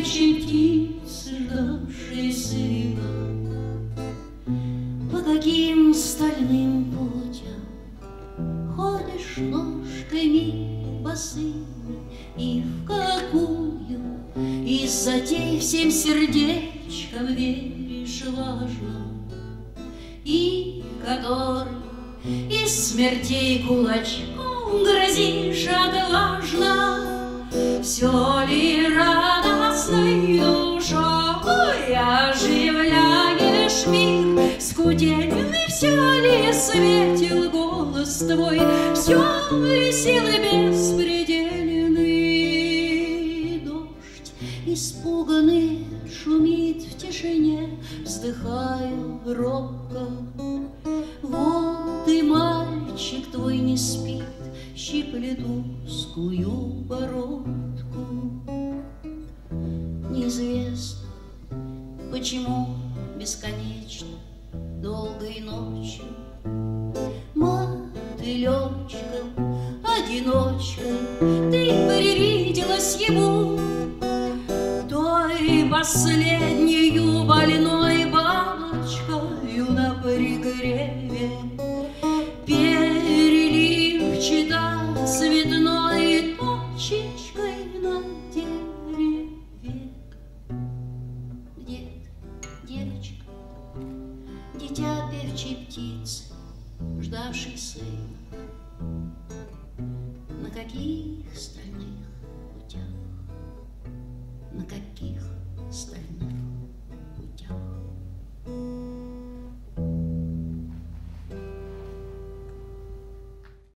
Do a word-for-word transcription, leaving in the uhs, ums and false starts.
певчей птицы, ждавшей сына. По каким стальным путям ходишь ножками босыми, и в какую из затей всем сердечком веришь важно, и который из смертей кулачком грозишь отважно. Все ли радостной душой оживляешь мир скудельный? Все ли светил голос твой? Все ли силы беспредельны? Дождь испуганный шумит в тишине, вздыхаю робко. Вот и мальчик твой не спит, щиплет узкую бородку. Неизвестно, почему бесконечно долгой ночью мотылечком одиночкой ты привиделась ему, той последнюю больной бабочкою на пригреве, переливчато цветной точечкой на дереве. Где-то девочка, дитя певчей птицы, ждавший сына. На каких странах